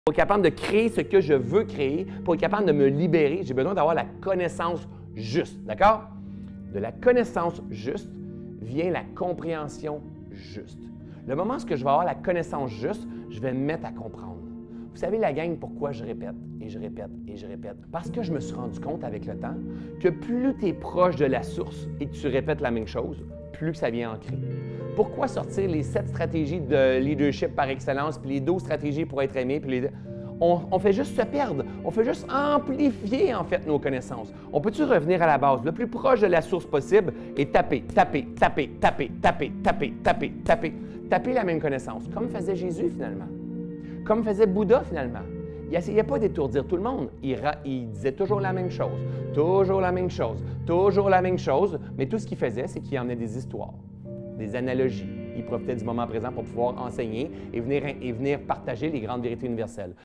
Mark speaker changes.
Speaker 1: Pour être capable de créer ce que je veux créer, pour être capable de me libérer, j'ai besoin d'avoir la connaissance juste. D'accord? De la connaissance juste vient la compréhension juste. Le moment où je vais avoir la connaissance juste, je vais me mettre à comprendre. Vous savez, la gang, pourquoi je répète et je répète et je répète? Parce que je me suis rendu compte avec le temps que plus tu es proche de la source et que tu répètes la même chose, plus que ça vient ancrer. Pourquoi sortir les 7 stratégies de leadership par excellence, puis les 12 stratégies pour être aimé, puis on fait juste se perdre. On fait juste amplifier, en fait, nos connaissances. On peut-tu revenir à la base, le plus proche de la source possible et taper, taper, taper, taper, taper, taper, taper, taper, taper la même connaissance, comme faisait Jésus, finalement. Comme faisait Bouddha, finalement. Il n'essayait pas d'étourdir tout le monde. Il disait toujours la même chose, toujours la même chose, toujours la même chose, mais tout ce qu'il faisait, c'est qu'il emmenait des histoires, des analogies. Il profitait du moment présent pour pouvoir enseigner et venir partager les grandes vérités universelles.